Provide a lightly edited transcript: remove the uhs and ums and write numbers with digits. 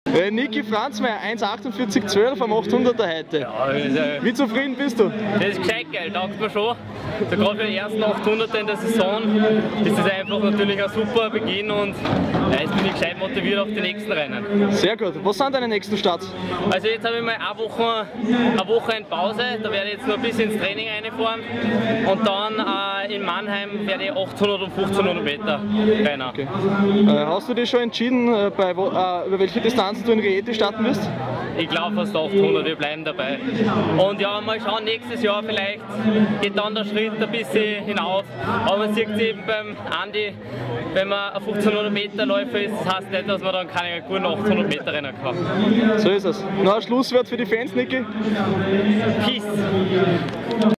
Niki Franzmeier, 1,48,12 am 800er heute. Ja, also, wie zufrieden bist du? Das ist gescheit geil, taugt mir schon. So gerade für den ersten 800er in der Saison ist das einfach natürlich ein super Beginn und ja, jetzt bin ich gescheit motiviert auf die nächsten Rennen. Sehr gut. Was sind deine nächsten Starts? Also jetzt habe ich mal eine Woche in Pause, da werde ich jetzt noch ein bisschen ins Training reinfahren und dann in Mannheim werde ich 800 und 1500 Meter rennen. Okay. Hast du dich schon entschieden, über welche Distanzen du in Rieti starten wirst? Ich glaube fast 800, wir bleiben dabei. Und ja, mal schauen, nächstes Jahr vielleicht geht dann der Schritt ein bisschen hinauf. Aber man sieht es eben beim Andi, wenn man ein 1500 Meter Läufer ist, das heißt nicht, dass man dann keine guten 800 Meter rennen kann. So ist es. Noch ein Schlusswort für die Fans, Niki? Peace!